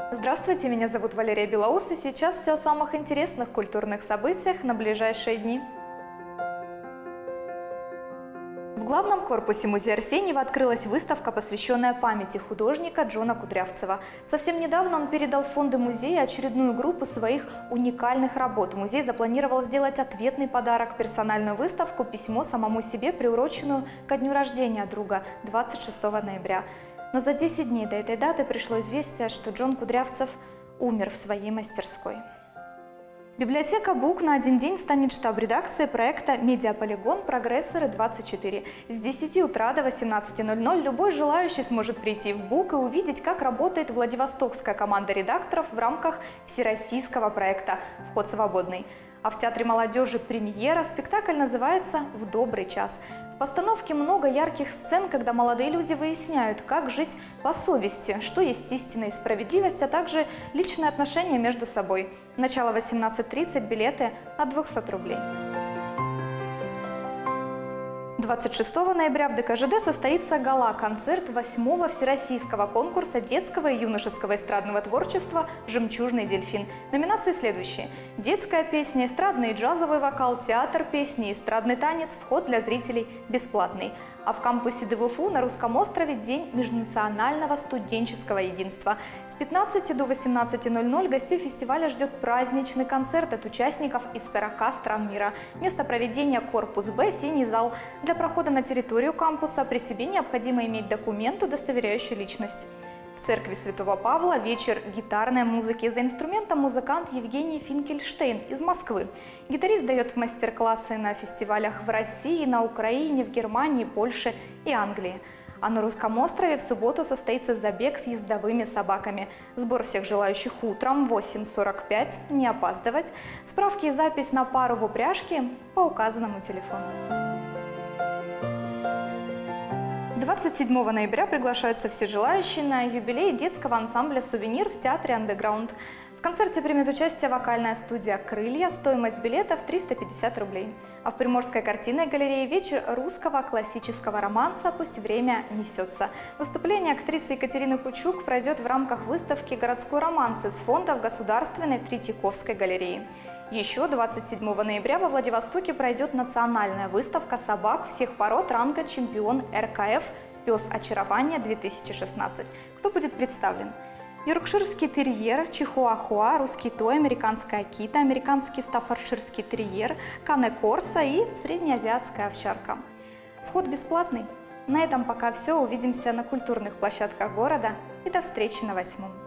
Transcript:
Здравствуйте, меня зовут Валерия Белоус, и сейчас все о самых интересных культурных событиях на ближайшие дни. В главном корпусе музея Арсеньева открылась выставка, посвященная памяти художника Джона Кудрявцева. Совсем недавно он передал в фонды музея очередную группу своих уникальных работ. Музей запланировал сделать ответный подарок – персональную выставку «Письмо самому себе», приуроченную ко дню рождения друга 26 ноября. Но за 10 дней до этой даты пришло известие, что Джон Кудрявцев умер в своей мастерской. Библиотека БУК на один день станет штаб-редакцией проекта «Медиаполигон. Прогрессоры-24». С 10 утра до 18:00 любой желающий сможет прийти в БУК и увидеть, как работает владивостокская команда редакторов в рамках всероссийского проекта «Вход свободный». А в Театре молодежи премьера. Спектакль называется «В добрый час». В постановке много ярких сцен, когда молодые люди выясняют, как жить по совести, что есть истина и справедливость, а также личные отношения между собой. Начало 18:30, билеты от 200 рублей. 26 ноября в ДКЖД состоится гала-концерт 8-го всероссийского конкурса детского и юношеского эстрадного творчества «Жемчужный дельфин». Номинации следующие: детская песня, эстрадный и джазовый вокал, театр песни, эстрадный танец, вход для зрителей бесплатный. А в кампусе ДВФУ на Русском острове День межнационального студенческого единства. С 15 до 18:00 гостей фестиваля ждет праздничный концерт от участников из 40 стран мира. Место проведения – корпус Б, синий зал. Для прохода на территорию кампуса при себе необходимо иметь документ, удостоверяющий личность. В церкви Святого Павла вечер гитарной музыки. За инструментом музыкант Евгений Финкельштейн из Москвы. Гитарист дает мастер-классы на фестивалях в России, на Украине, в Германии, Польше и Англии. А на Русском острове в субботу состоится забег с ездовыми собаками. Сбор всех желающих утром в 8:45, не опаздывать. Справки и запись на пару в упряжке по указанному телефону. 27 ноября приглашаются все желающие на юбилей детского ансамбля «Сувенир» в театре «Андеграунд». В концерте примет участие вокальная студия «Крылья». Стоимость билетов 350 рублей. А в Приморской картинной галерее вечер русского классического романса «Пусть время несется». Выступление актрисы Екатерины Кучук пройдет в рамках выставки «Городской романс» из фондов Государственной Третьяковской галереи. Еще 27 ноября во Владивостоке пройдет национальная выставка собак всех пород ранга чемпион РКФ «Пес очарования-2016». Кто будет представлен? Йоркширский терьер, чихуахуа, русский той, американская акита, американский стаффордширский терьер, канне-корса и среднеазиатская овчарка. Вход бесплатный. На этом пока все. Увидимся на культурных площадках города и до встречи на 8-м.